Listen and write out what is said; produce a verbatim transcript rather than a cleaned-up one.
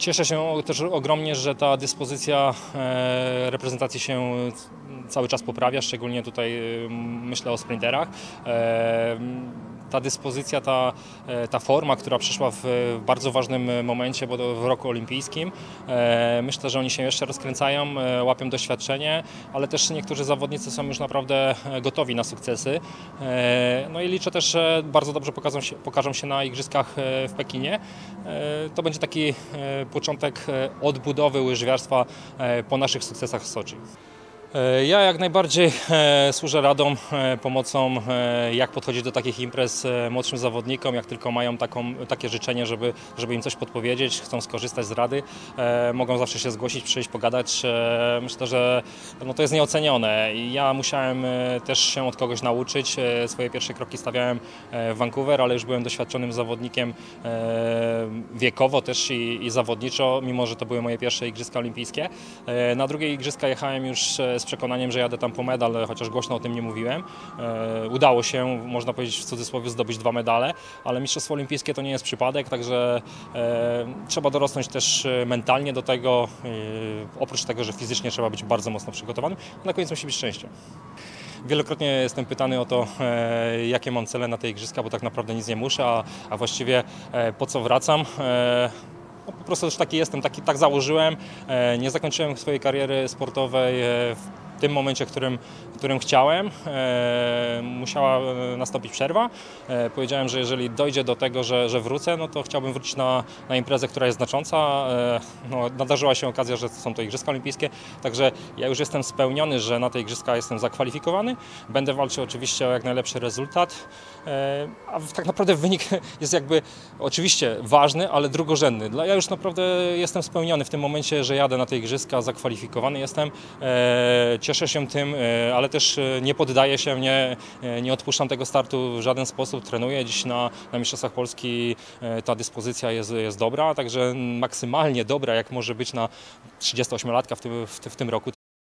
Cieszę się też ogromnie, że ta dyspozycja e, reprezentacji się cały czas poprawia, szczególnie tutaj e, myślę o sprinterach. E, ta dyspozycja, ta, ta forma, która przyszła w bardzo ważnym momencie, bo to w roku olimpijskim. E, myślę, że oni się jeszcze rozkręcają, e, łapią doświadczenie, ale też niektórzy zawodnicy są już naprawdę gotowi na sukcesy. E, no i liczę też, że bardzo dobrze pokażą się, pokażą się na igrzyskach w Pekinie. E, to będzie taki e, początek odbudowy łyżwiarstwa po naszych sukcesach w Soczi. Ja jak najbardziej e, służę radą, e, pomocą, e, jak podchodzić do takich imprez e, młodszym zawodnikom, jak tylko mają taką, takie życzenie, żeby, żeby im coś podpowiedzieć, chcą skorzystać z rady, e, mogą zawsze się zgłosić, przyjść, pogadać. E, myślę, że no, to jest nieocenione i ja musiałem e, też się od kogoś nauczyć. E, swoje pierwsze kroki stawiałem e, w Vancouver, ale już byłem doświadczonym zawodnikiem e, wiekowo też i, i zawodniczo, mimo że to były moje pierwsze Igrzyska Olimpijskie. E, na drugie Igrzyska jechałem już e, z przekonaniem, że jadę tam po medal, chociaż głośno o tym nie mówiłem. E, udało się, można powiedzieć w cudzysłowie, zdobyć dwa medale, ale Mistrzostwo Olimpijskie to nie jest przypadek, także e, trzeba dorosnąć też mentalnie do tego, e, oprócz tego, że fizycznie trzeba być bardzo mocno przygotowanym, na koniec musi być szczęście. Wielokrotnie jestem pytany o to, e, jakie mam cele na te igrzyska, bo tak naprawdę nic nie muszę, a, a właściwie e, po co wracam. E, No, po prostu też taki jestem, taki, tak założyłem. E, nie zakończyłem swojej kariery sportowej e, w tym momencie, w którym, w którym chciałem. E, musiała nastąpić przerwa. E, powiedziałem, że jeżeli dojdzie do tego, że, że wrócę, no to chciałbym wrócić na, na imprezę, która jest znacząca. E, no, nadarzyła się okazja, że są to Igrzyska Olimpijskie, także ja już jestem spełniony, że na te Igrzyska jestem zakwalifikowany. Będę walczył oczywiście o jak najlepszy rezultat, e, a tak naprawdę wynik jest jakby oczywiście ważny, ale drugorzędny. Ja już naprawdę jestem spełniony w tym momencie, że jadę na te Igrzyska, zakwalifikowany jestem. E, Cieszę się tym, ale też nie poddaję się, nie, nie odpuszczam tego startu w żaden sposób. Trenuję dziś na, na Mistrzostwach Polski, ta dyspozycja jest, jest dobra, także maksymalnie dobra, jak może być na trzydziestoośmiolatka w tym, w, w tym roku.